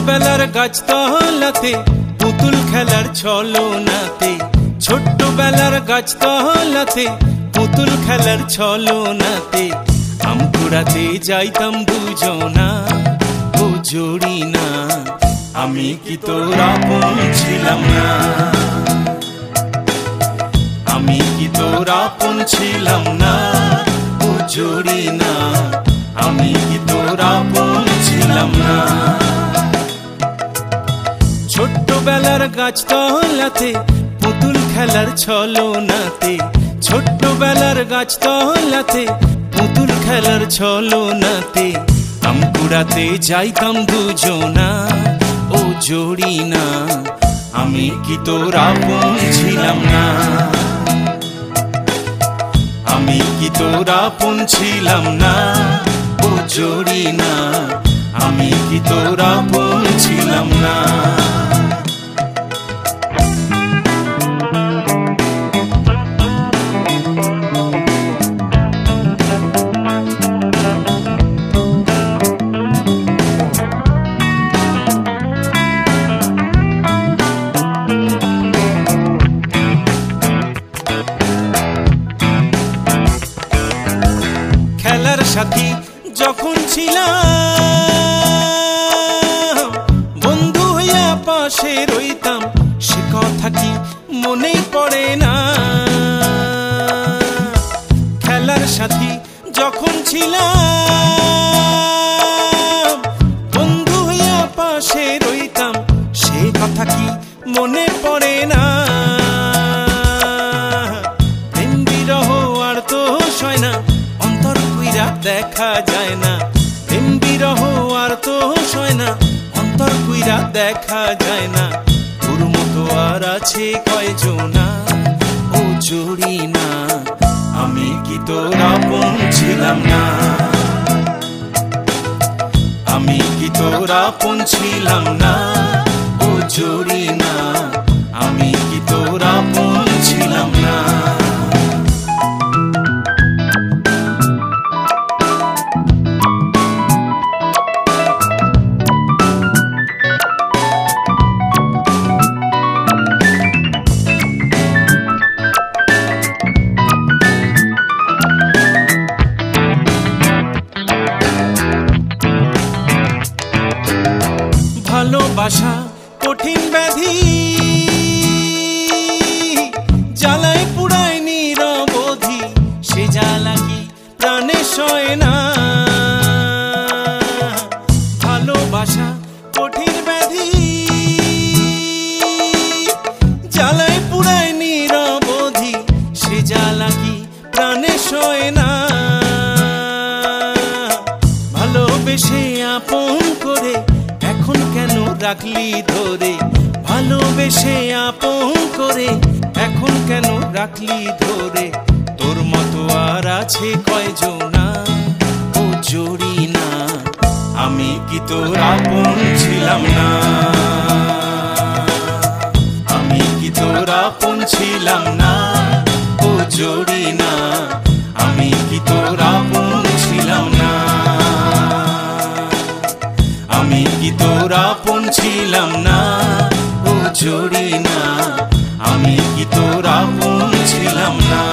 ছোট্টবেলার গাছতলাতে পুতুল খেলার ছলনাতে, ছোট্টবেলার গাছতলাতে পুতুল খেলার ছলনাতে আম কুড়াতে যাইতাম দুজনা, ও জড়ি না। আমি কি তোর আপন ছিলাম না? আমি কি তোর আপন ছিলাম না? ও জড়ি না। আমি কি তোর আপন ছিলাম না? ছোট্টবেলার গাছতলাতে পুতুল খেলার ছলনাতে, ছোট্টবেলার গাছতলাতে পুতুল খেলার ছলনাতে আম কুড়াতে যাইতাম দুজনা, ও জড়ি না। আমি কি তোর আপন ছিলাম না? আমি কি তোর আপন ছিলাম না? ও জড়ি না। আমি কি তোর আপন ছিলাম না? খেলার সাথী যখন ছিলাম, বন্ধু হইয়া পাশে রইতাম, সে কথা কি মনেই পড়ে না? খেলার সাথী যখন ছিলাম, বন্ধু হইয়া পাশে রইতাম, সে কথা কি মনে পড়ে না? প্রেম বিরহ আর তো সয় না, অন্তর কইরা দেখা যায় না। প্রেম বিরহ আর তো সয় না, অন্তর কইরা দেখা যায় না। তোর মতো আর আছে কয়জনা, ও জড়ি না। আমি কি তোর আপন ছিলাম না? আমি কি তোর আপন ছিলাম না? ও জড়ি না। আমি কি তোর আপন ছিলাম না? ভালোবাসা কঠিন ব্যাধি, জ্বালায় পুড়ায় নিরবধি, সে জ্বালা কি প্রাণে সয় না? ভালোবাসা কঠিন ব্যাধি, জ্বালায় পুড়ায় নিরবধি, সে জ্বালা কি প্রাণে সয় না? ভালোবেসে আপন করে এখন কেন রাখলি ধরে? ভালোবেসে আপন করে এখন কেন রাখলি ধরে? তোর মতো আর আছে কয়জনা, ও জড়ি না। আমি কি তোর আপন ছিলাম না? আমি কি তোর আপন ছিলাম না? ও জড়ি না। আমি কি তোর আপন ছিলাম না? আমি কি তোর আপন ছিলাম না? ও জড়ি না। আমি কি তোর আপন ছিলাম না?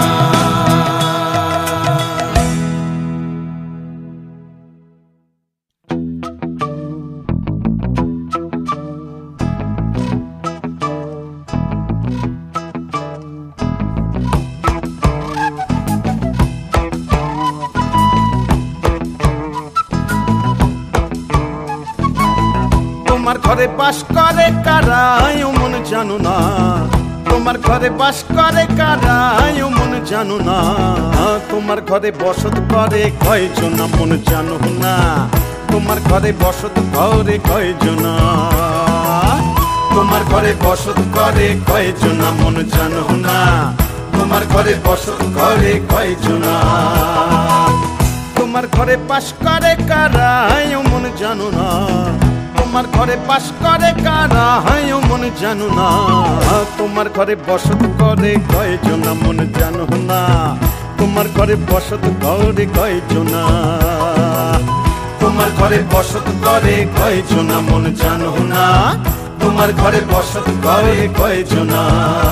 তোমার ঘরে বাস করে কারা মন জানো না? তোমার ঘরে বাস করে কারা মন জানো না? তোমার ঘরে বসত করে কয়জনা মন জানো না? তোমার ঘরে বসত করে কয়জনা? তোমার ঘরে বসত করে কয়জনা মন জানো না? তোমার ঘরে বসত করে কয়জনা? তোমার ঘরে বাস করে কারা মন জানো না? তোমার ঘরে বাস করে কারা মন জানো না? তোমার ঘরে বসত করে কয়জনা মন জানো না? তোমার ঘরে বসত করে কয়জনা? তোমার ঘরে বসত করে কয়জনা মন জানো না, তোমার ঘরে বসত করে কয়জনা।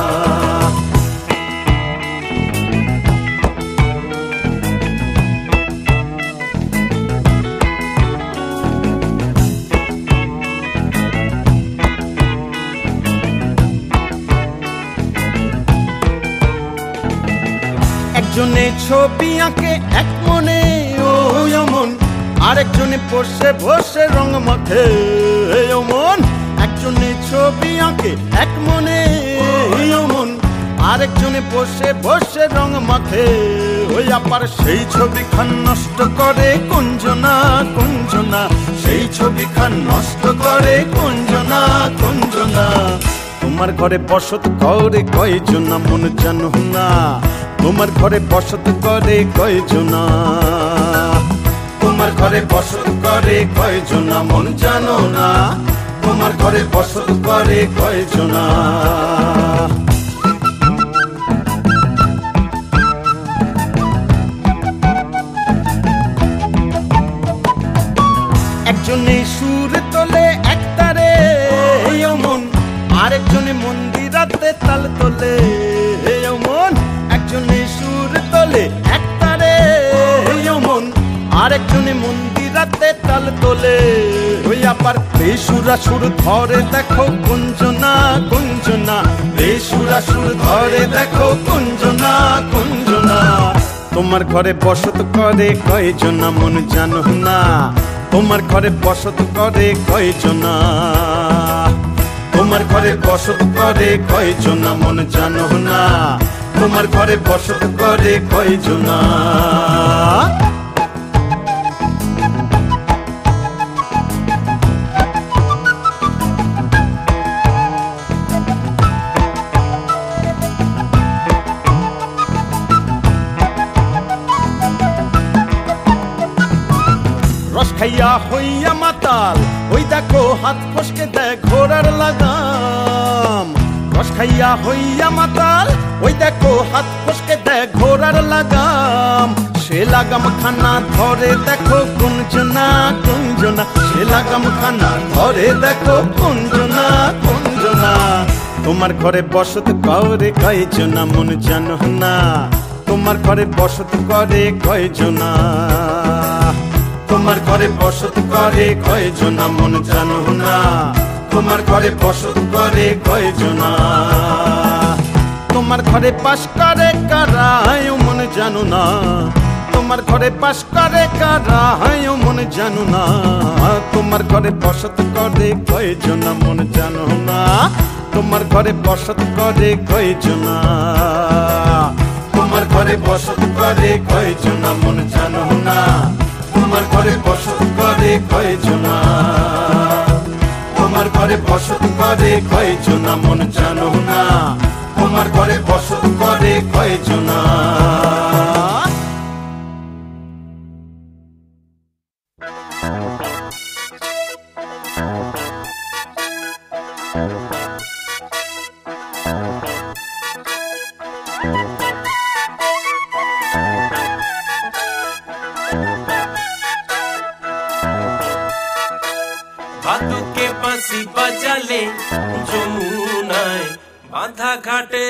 একজনে ছবি আঁকে এক মনে ও অমন, আরেকজনে বসে বসে রং মাখে অমন। একজনে ছবি আঁকে এক মনে অমন, আরেকজনে বসে বসে রং মাখে। ওই আবার সেই ছবি খান নষ্ট করে কুঞ্জনা কুঞ্জনা, সেই ছবি খান নষ্ট করে কুঞ্জনা কুঞ্জনা। তোমার ঘরে বসত করে কয়জনা মন জানো না, তোমার ঘরে বসত করে কয়জনা, তোমার ঘরে বসত করে কয়জনা মন জানো না, তোমার ঘরে বসত করে কয়জনা। একজনে সুর তোলে এক তারে অমন, আরেকজনে মন্দিরাতে তাল তোলে অমন। একজনে সুর তোলে এক তারে অমন, আরেকজনে মন্দিরাতে তাল তোলে। ওই আবার বেসুরা সুর ধরে দেখো কুঞ্জনা কুঞ্জনা, বেসুরা সুর ধরে দেখো কুঞ্জনা কুঞ্জনা। তোমার ঘরে বসত করে কয়জনা মন জানো না, তোমার ঘরে বসত করে কয়জনা, তোমার ঘরে বসত করে কয়জনা মন জানো না, তোমার ঘরে বসত করে কয়জনা। রস খাইয়া হইয়া মাতাল ওই দেখো হাত ফসকে দেয় ঘোড়ার লাগাম। রস খাইয়া হইয়া মাতাল ওই দেখো হাত ফসকে দেয় ঘোড়ার লাগাম। সে লাগাম খানা ধরে দেখো কুঞ্জনা কুঞ্জনা, সে লাগাম খানা ধরে দেখো কুঞ্জনা কুঞ্জনা। তোমার ঘরে বসত করে কয়জনা মন জানো না, তোমার ঘরে বসত করে কয়জনা, তোমার ঘরে বসত করে কয়জনা মন জানো না, তোমার ঘরে বসত করে কয়জনা। তোমার ঘরে বাস করে কারা মন জানো না, তোমার ঘরে বাস করে কারা মন জানো না, তোমার ঘরে বসত করে কয়জনা মন জানো না, তোমার ঘরে বসত করে কয়জনা, তোমার ঘরে বসত করে কয়জনা মন জানো না, তোমার ঘরে বসত করে কয়জনা, তোমার ঘরে বসত করে কয়জনা মন জানো না, তোমার ঘরে বসত করে কয়জনা। ভাদুকে বাঁশি বাজালে যমুনায় বাঁধা ঘাটে,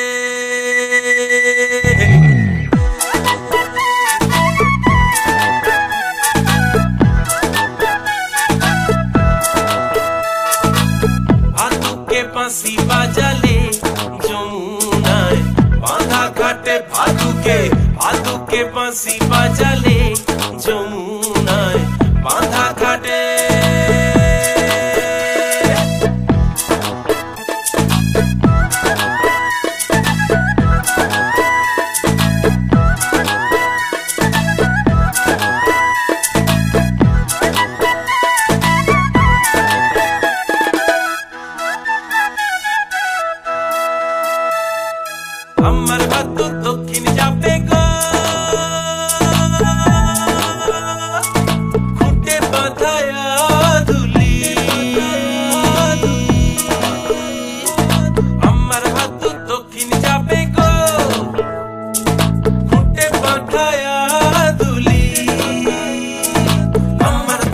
ভাদুকে বাঁশি বাজালে যমুনায় বাঁধা ঘাটে, ভাদুকে ভাদুকে বাঁশি বাজালে যমুনায় বাঁধা ঘাটে। আমার ভাদু দক্ষিণ যাবে গো, খুঁটে বাঁধায়া দুলি, আমার ভাদু দক্ষিণ যাবে গো, খুঁটে বাঁধায়া দুলি, আমার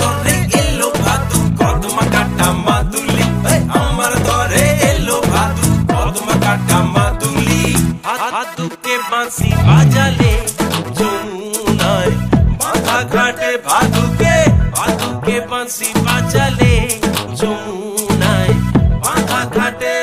काटा मादुली भादु के बांसी बाजाले যমুনায় বাঁধা ঘাটে ভাদু के बांसी बाजाले যমুনায় বাঁধা ঘাটে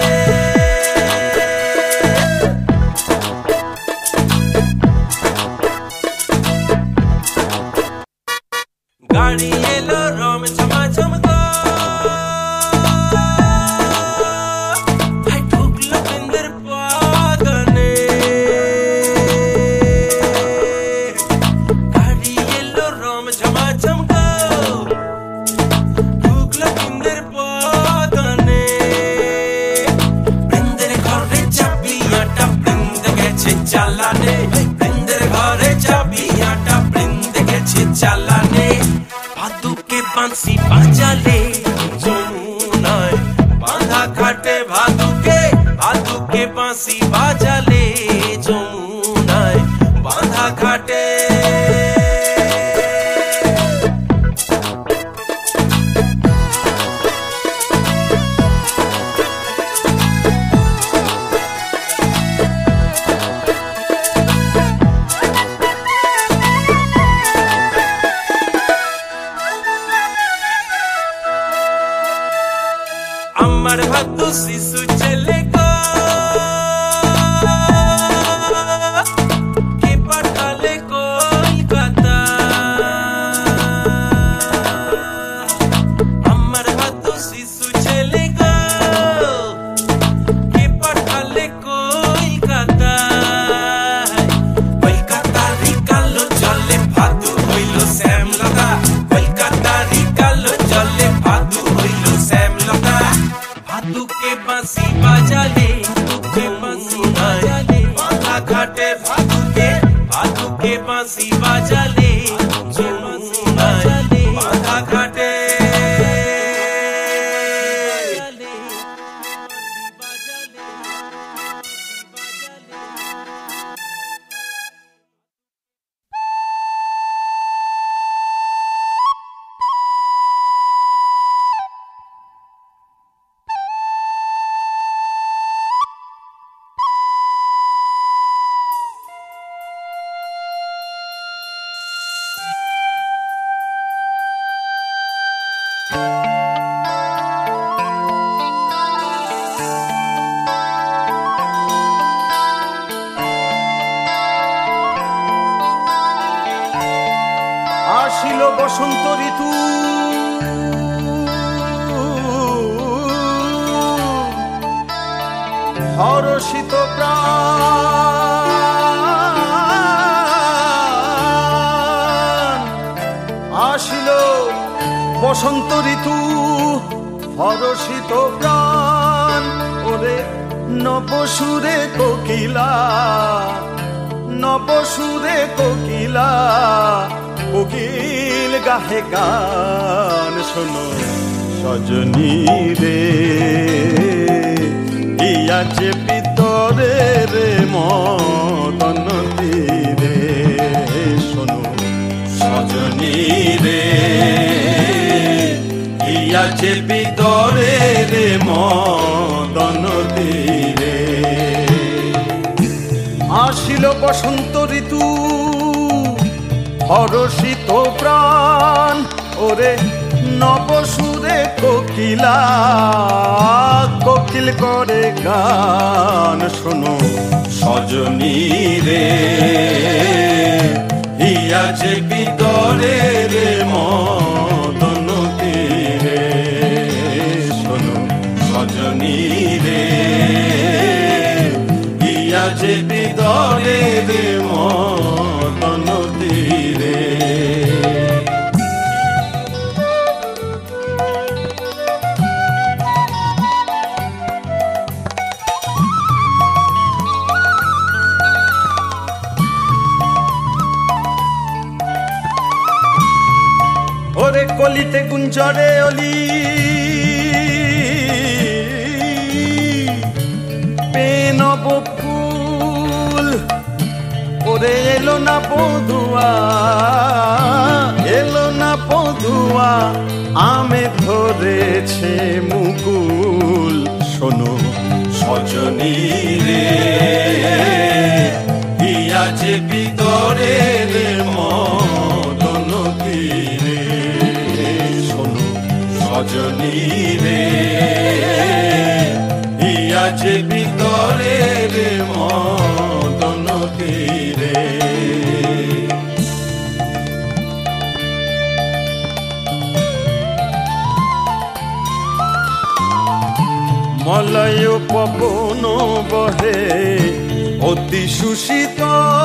गाड़ी एलो रम झमाझम गो भाई ढुकलो बिंदर बागने गाड़ी एलो रम झमाझम गो ढुकलो बिंदर बागने बिंदर घरे चाबियाटा बृंद गेছে চালানে बिंदर घरे चाबियाटा बृंद गेছে চালানে भादु के बांसी बाजाले যমুনায় बांधा घाटे भादु के बांसी बाजाले যমুনায় बांधा घाटे আমার ভাদু শিশু ছেলে গো কে পাঠালে কলকাতা আমার ভাদু শিশু ছেলে গো কে পাঠালে কলকাতা কলকাতারি কালো জলে ভাদু হইল শ্যামলতা কলকাতারি কালো জলে ভাদু হইল শ্যামলতা भादु के बांसी बाजाले बांधा घाटे भादु के बांसी बाजाले बांधा घाटे আসিল বসন্ত ঋতু হরষিত প্রাণ আসিল বসন্ত ঋতু হরষিত প্রাণ ওরে নবসুরে কোকিলা নবসুরে কোকিলা কোকিল গাহে গান শোনো সজনী রে ইয়াছে ভিতরে রে মদন তীরে শোনো সজনী রে ইয়াছে ভিতরে রে মদন তীরে আসিল বসন্ত ঋতু হরষিত প্রাণ ওরে নবসুরে কোকিলা কোকিল করে গান শোনো সজনী রে হিয়াছে ভিতরে রে মদন তীরে শোনো সজনী রে হিয়াছে ভিতরে রে মদন তীরে ওরে কলিতে গুঞ্জরে অলি পেনব ফুল ওরে এলো না পদুয়া আমে ধরেছে মুকুল শোনো সজনী রে কি আছে ভিতরে রে মদন তীরে শোনো সজনী রে কি আছে ভিতরে রে মদন তীরে মলয় পবন বহে অতি সুশীত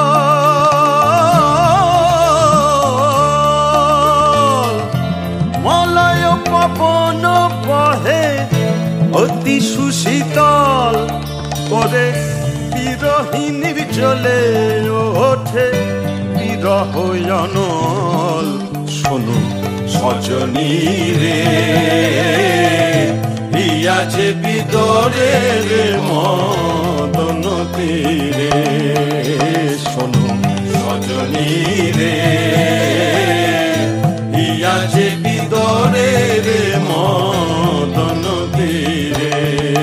মলয় পবন বহে অতি সুশীতল করে বিরহিনীর জ্বলে ওঠে বিরহ অনল শোনো সজনী রে আছে ভিতরে রে মদন তীরে শোনো সজনী রে আছে ভিতরে রে মদন তীরে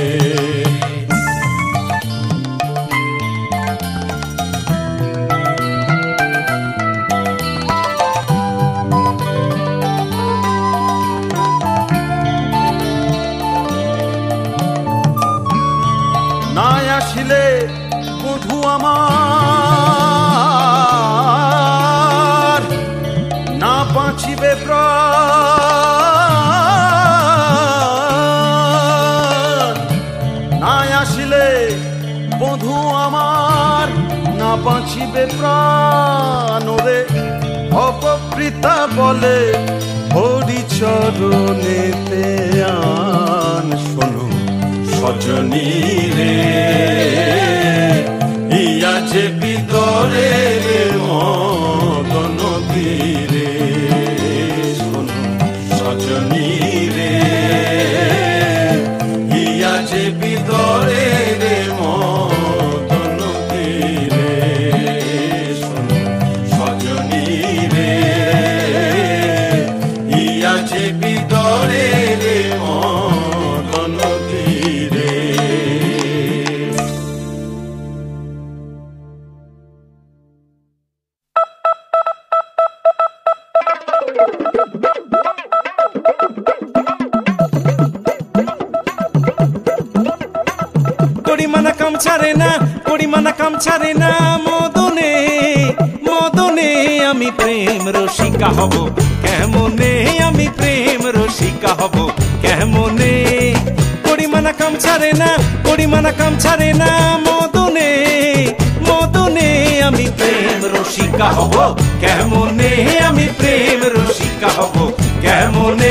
আসিলে বধূ আমার না বাঁচিবে প্রাণ না আসিলে বধূ আমার না বাঁচিবে প্রাণ ওরে অপকৃতা বলে হরিচরণেতে আন শোনো সজনী রে আছে ভিতরে রে মদন তীরে শোনো সজনী রে আছে ভিতরে রে মদন তীরে শোনো সজনী রে আছে ভিতরে রে মদন তীরে কড়িমানা কাম ছাড়ে না কড়িমানা কাম ছাড়ে না মদনে মদনে আমি প্রেম রসিকা হব কেমনে আমি প্রেম রসিকা হব কেমনে কড়িমানা কাম ছাড়ে না কড়িমানা কাম ছাড়ে না মদনে মদনে আমি প্রেম রসিকা হব কেমনে আমি প্রেম রসিকা হব কেমনে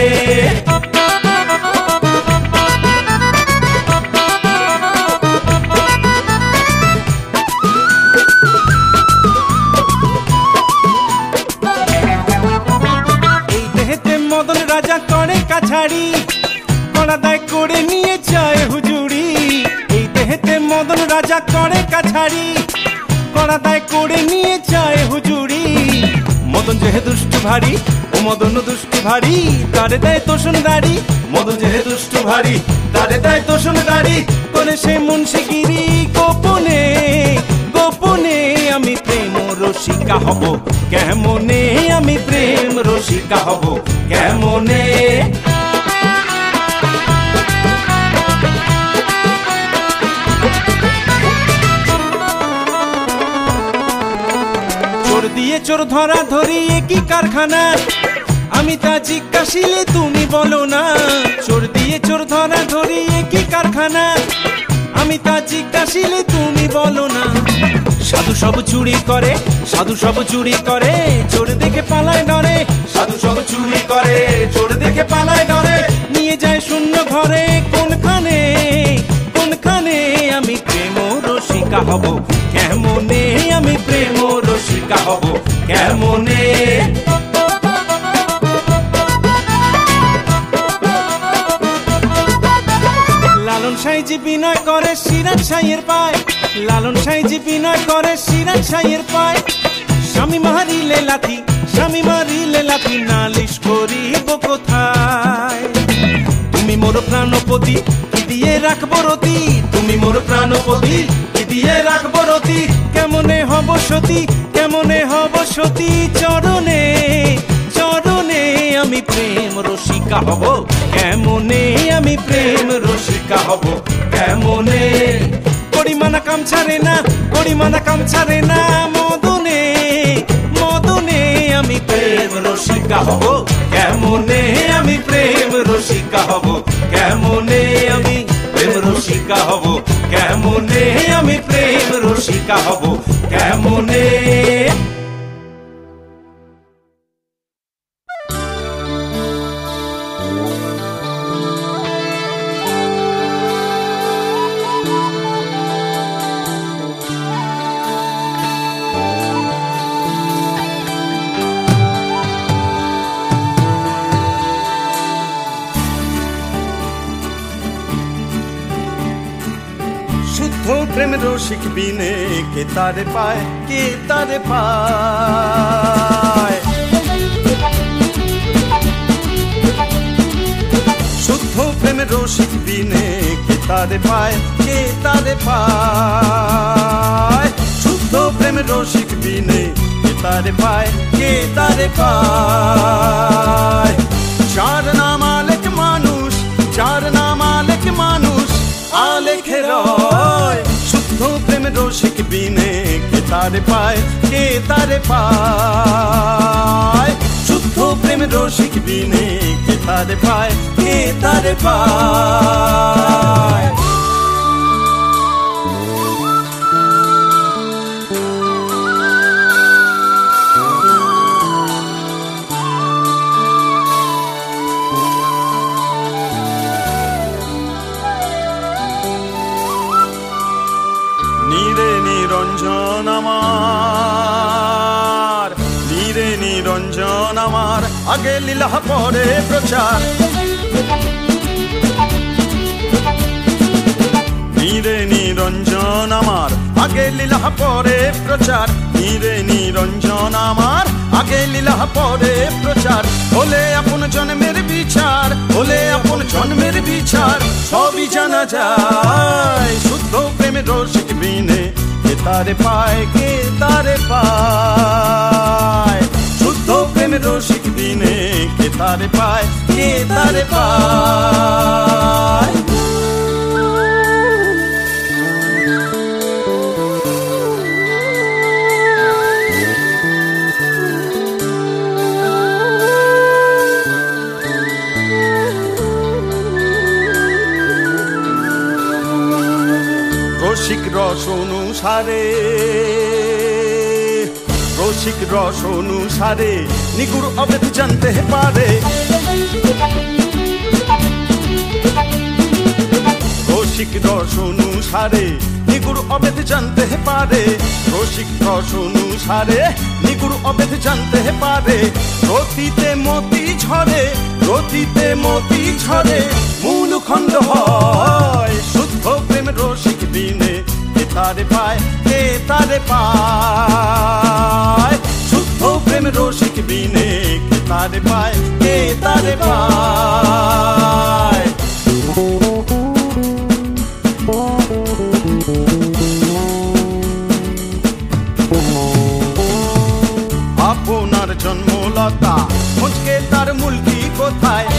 মদন রাজা করে কাছাড়ি কড়া দায় করে নিয়ে যায় হুজুড়ি এই দেহেতে মদন রাজা করে কাছাড়ি কড়া দায় করে নিয়ে যায় হুজুড়ি মদন যেহে দুষ্টু ভারী ও মদন দুষ্টু ভারী তারে দেয় তোষণ দাড়ি মদন যেহে দুষ্টু ভারী তারে দেয় তোষণ দাড়ি করে সে মুন্সিগিরি গোপনে গোপনে আমি প্রেম রসিকা হব কেমনে আমি প্রেম রসিকা হব কেমনে চোর দিয়ে চোর ধরা ধরি একই কারখানা আমি তা জিজ্ঞাসিলে তুমি বলো না চোর দিয়ে চোর ধরা ধরি একই কারখানা আমি তা জিজ্ঞাসিলে তুমি বলো না সাধু সব চুরি করে সাধু সব চুরি করে চোর দেখে পালায় ডরে সাধু সব চুরি করে চোর দেখে পালায় ডরে নিয়ে যায় শূন্য ঘরে কোনখানে কোনখানে আমি প্রেম রসিকা হব কেমনে আমি প্রেম রসিকা হব কেমনে লালন সাইজি বিনয় করে সিরাজ সাইয়ের পায় লালন সাইজি বিনয় করে সিরাজ সাইয়ের পায় স্বামী মারিলে লাথি স্বামী মারিলে লাথি নালিশ করিব কোথায় তুমি মোর প্রাণপতি কি দিয়ে দিয়ে রাখবো রতি, তুমি মোর প্রাণপতি, কি দিয়ে রাখবো রতি। কেমনে হব সতী, কেমনে হব সতী, চরণে চরণে আমি প্রেম রসিকা হব, কেমনে আমি প্রেম রসিকা হব, কেমনে। কড়িমানা কাম ছাড়ে না, কড়িমানা কাম ছাড়ে না, মদনে মদনে আমি প্রেম রসিকা হব, কেমনে আমি প্রেম রসিকা হব, কেমনে আমি প্রেম রসিকা হব, কেমনে আমি প্রেম রসিকা হব, কেমনে। প্রেম রসিক বিনে কে তারে পায়, কে তারে পায়। শুদ্ধ প্রেম রসিক বিনে কে তারে পায়, কে তারে পায়। শুদ্ধ প্রেম রসিক বিনে কে তারে পায়, কে তারে পায়। যার নাম আলেক মানুষ, যার নাম আলেক মানুষ, আলেখে রয়। শুদ্ধ প্রেম রসিক বিনে কে তারে পায়, কে তারে পায়। শুদ্ধ প্রেম রসিক বিনে কে তারে পায়, কে তারে পায়। নিরঞ্জন আমার, নীরে নিরঞ্জন আমার, আগে লীলা পরে প্রচার। নীরে নিরঞ্জন আমার, আগে লীলা পরে প্রচার। নীরে নিরঞ্জন আমার, আগে লীলা পরে প্রচার। হলে আপন জন্মের বিচার, হলে আপন জন্মের বিচার, সবই জানা যায়। শুদ্ধ প্রেমে রসিক বিনে কে তারে পায়, কে তারে পায়। শুদ্ধ প্রেমে রসিক বিনে কে তারে পায়, কে তারে পায়। রসিক রস অনুসারে, রসিক রস অনুসারে, নিগুড় অবেদ জানতে পারে। রসিক রস অনুসারে, নিগুড় অবেদ জানতে পারে। রসিক রস অনুসারে, নিগুড় অবেদ জানতে পারে। রতিতে মতি ঝরে, রতিতে মতি ঝরে, মূল খণ্ড হয়। শুদ্ধ প্রেম রসিক বিনে কে তারে পায়, কে তারে পায়। শুদ্ধ প্রেম রসিক বিনে কে তারে পায়, কে তারে পায়। আপনার জন্মলতা খোঁজকে তার মূলটি কোথায়।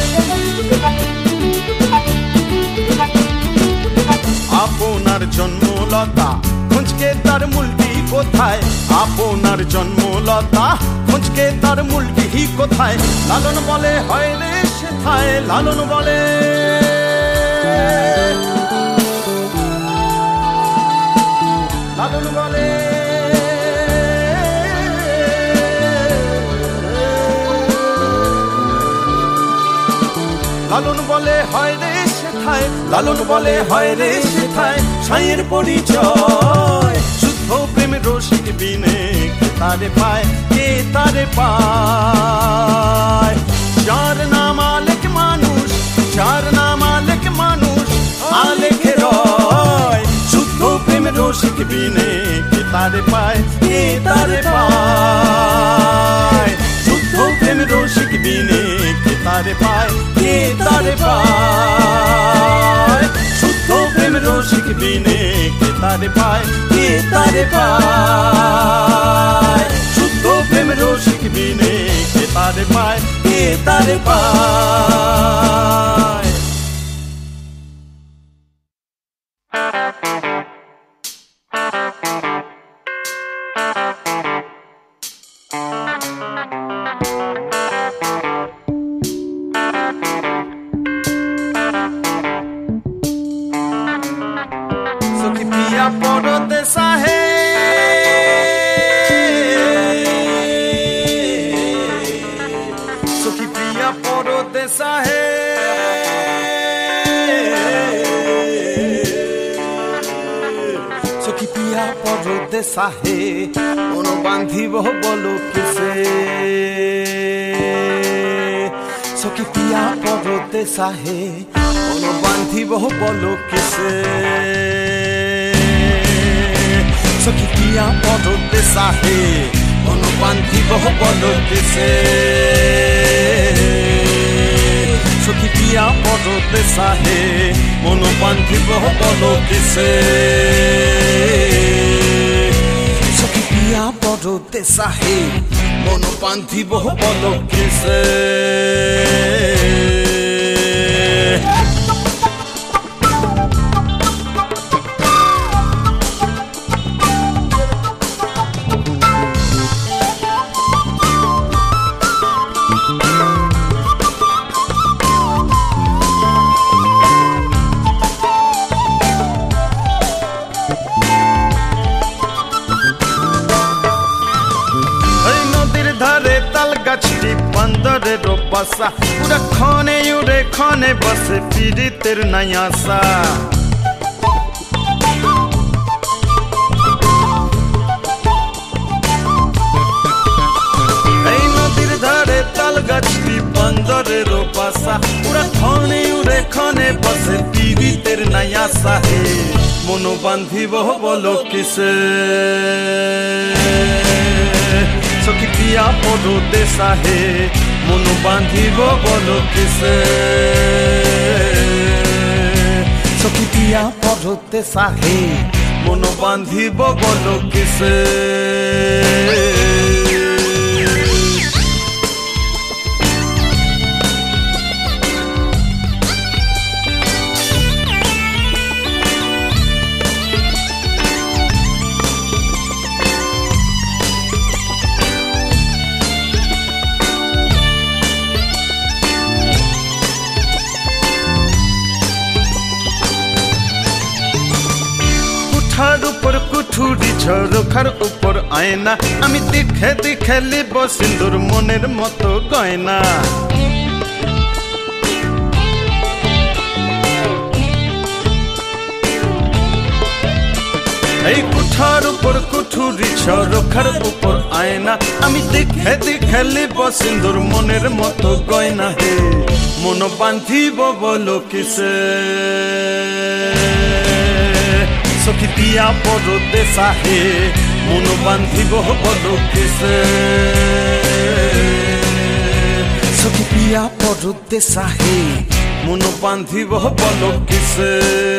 আপনার জন্মলতা খোঁজকে তার মূলটি কোথায়। আপনার জন্মলতা খোঁজকে তার মূলটি কোথায়। লালন বলে হয় রে সেথায়, লালন বলে, লালন বলে, লালন বলে হয় রে সেথায়, লালন বলে হয় রে সেথায়, সাঁয়ের পরিচয়। শুদ্ধ প্রেম রসিক বিনে কে তারে পায়, কে তারে পায়। যার নাম আলেক মানুষ, যার নাম আলেক মানুষ, আলেখে রয়। শুদ্ধ প্রেম রসিক বিনে কে তারে পায়, কে তারে পায়। শুদ্ধ প্রেম রসিক বিনে কে তারে পায়, কে তারে পায়। শুদ্ধ রসিক বিনে কে তারে পায়, কে তারে পায়। শুদ্ধ প্রেম রসিক বিনে কে তারে পায়, কে তারে পায়। सखी पिया परदेसा है, सखी पिया परदेसा है। सखी पिया परदेसा है, कोनो बांधिब बोलो किसे। सखी पिया परदेसा है, कोनो बांधिब बोलो किसे। सखी पिया परदेसा है, कोनो बांधिब बोलो किसे। सखी पिया परदेसा है, कोनो बांधिब बोलो किसे। सखी पिया परदेसा है, कोनो बांधिब बोलो किसे। গাছটি বন্দরের বাসা, পুরা ক্ষণে উড়ে ক্ষণে বসে পীড়িতের নাই আশা। এই নদীর ধারে তাল গাছটি বন্দরের বাসা, পুরা ক্ষণে উড়ে ক্ষণে বসে পীড়িতের নাই আশা। হে মন বান্ধিব বলো কিসে। सखी पिया परदेसा है, मन बांधिब बोलो किसे। सखी पिया परदेसा है, मन बांधिब बोलो किसे। ऊपर कुठुरी ঝরকার উপর আয়না, আমি দেখে দেখে লিব সিন্দুর মনের মতো গয়না। এই কুঠার উপর কুঠুরি ঝরকার উপর আয়না, আমি দেখে দেখে লিব সিন্দুর মনের মতো গয়না। হে মন বান্ধিব বলো কিসে। सखी पिया परदेसा है, मन बांधिब बोलो किसे। सखी पिया परदेसा है, मन बांधिब बोलो किसे।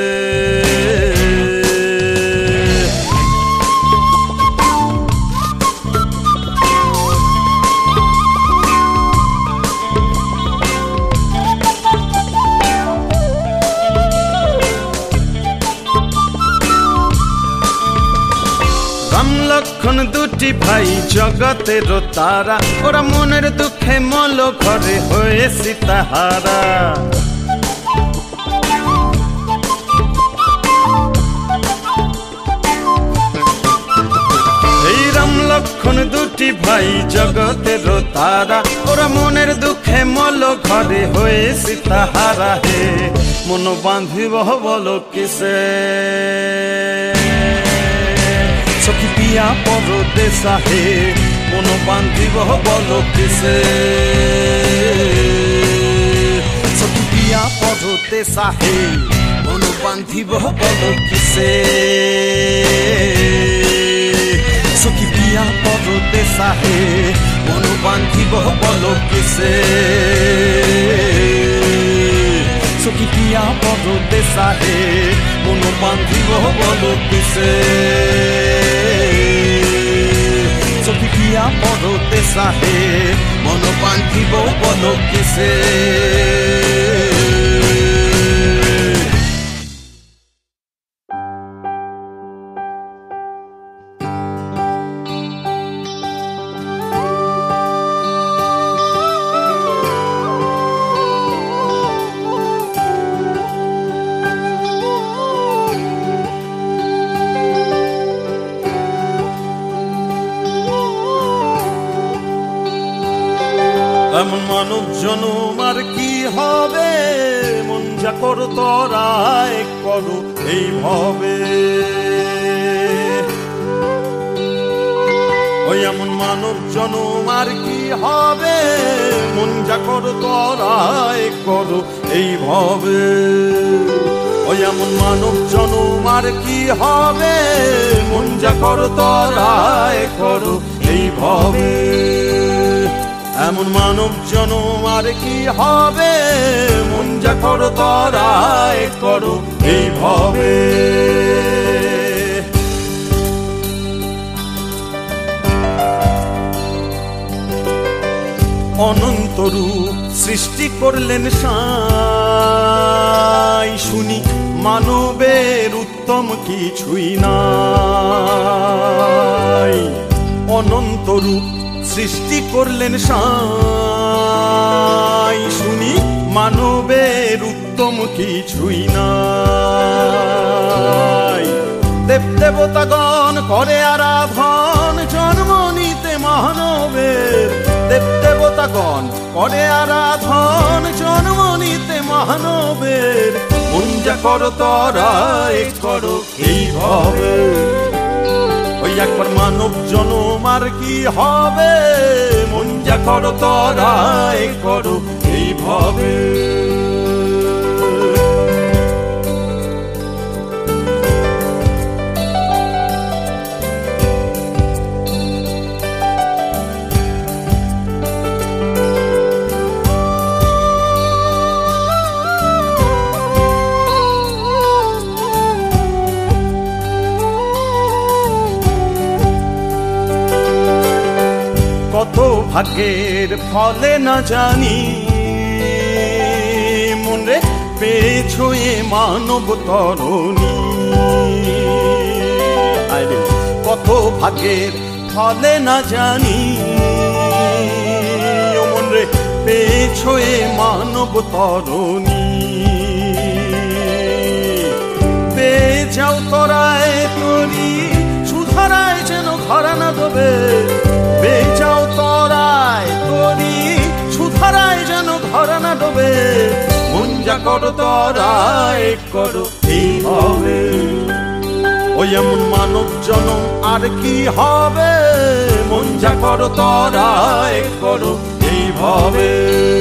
লক্ষণ দুটি ভাই জগতের তারা, ওরা মনের দুঃখে মল ঘরে হয়ে সীতাহারা। এই রাম লক্ষণ দুটি ভাই জগতের তারা, ওরা মনের দুঃখে মল ঘরে হয়ে সীতাহারা। হে মন বাঁধিব বলো কিসে। सखी पिया परदेसा है, मन बांधिब बोलो किसे। सखी पिया परदेसा है, मन बांधिब बोलो किसे। सखी पिया परदेसा है, मन बांधिब बोलो किसे। सखी पिया পদতে সাহে মন বান্ধিব বল কিসে সখী কিয়া পদতে সাহে মন বান্ধিব বল কিসে এমন মানব জনম আর কি হবে মন যা করো তোরাই করো এইভাবে ওই এমন মানব জনম আর কি হবে মন যা করো তোরাই করো এইভাবে ওই এমন মানব জনম আর কি হবে মন যা করো তোরাই করো এইভাবে এমন মানব জনম আর কি হবে মন যা করো তোরাই করো এইভাবে অনন্ত রূপ সৃষ্টি করলেন সাই শুনি মানবের উত্তম কিছুই নাই অনন্ত রূপ সৃষ্টি করলেন সাই শুনি মানবের উত্তম কিছুই নাই দেব দেবতাগণ করে আরাধন জন্ম নিতে মানবের দেব দেবতাগণ করে আরাধন জন্ম নিতে মানবের মন যা করো তোরাই করো এইভাবে ওই একবার মানব জনম আর কি হবে মন যা করো তোরাই করো এইভাবে কত ভাগ্যের ফলে না জানি মনে পেয়েছো এ মানব তরণী কত ভাগ্যের ফলে না জানি মনে পেয়েছো এ মানব তরণী পেয়ে যাও তোরায় তরি সুধারায় যেন ধরা না দেবে বেচাও তোরায় তরি সুধারায় যেন ধরা না ডোবে মন যা করো তোরাই করো এইভাবে ওই এমন মানব জনম আর কি হবে মন যা করো তোরাই করো এইভাবে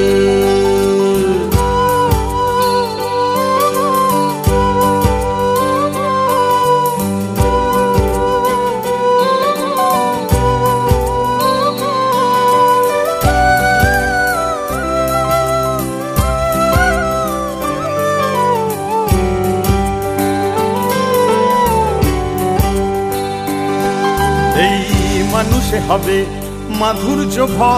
মানুষে হবে মাধুর্য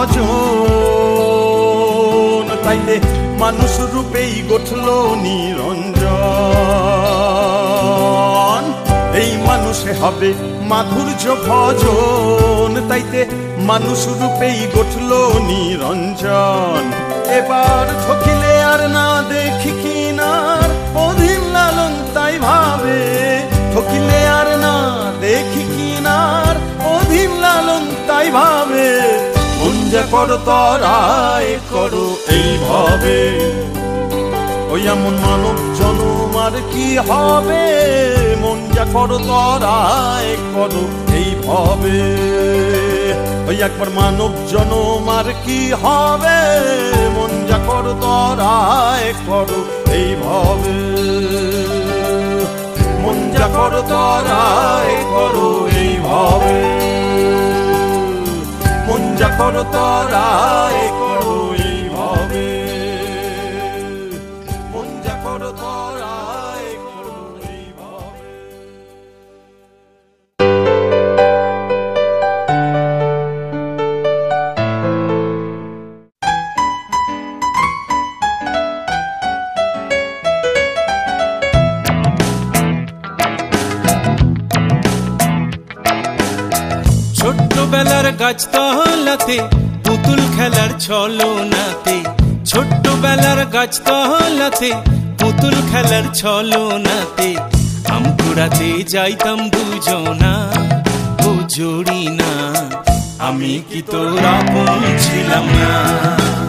ভজন তাইতে মানুষ রূপেই গঠল নিরঞ্জন এই মানুষে হবে মাধুর্য ভজন তাইতে মানুষ রূপেই গঠল নিরঞ্জন এবার ঠকিলে আর না দেখি কিনার অধীন লালন তাই ভাবে ঠকিলে আর না দেখি কিনার অধীন লালন তাই ভাবে মন যা করো তোরাই করো এইভাবে ওই এমন মানব জনম আর কি হবে মন যা করো তোরাই করো এইভাবে ওই একবার মানব জনম আর কি হবে মন যা করো তোরাই করো এইভাবে মন যা করো তোরাই করো এইভাবে মন যা করো তোরাই করো এইভাবে মন যা করো তোরাই ছোট্টবেলার গাছতলাতে পুতুল খেলার ছলনাতে, ছোট্টবেলার গাছতলাতে পুতুল খেলার ছলনাতে আম কুড়াতে যাইতাম দুজনা, ও জড়ি না আমি কি তোর আপন ছিলাম না।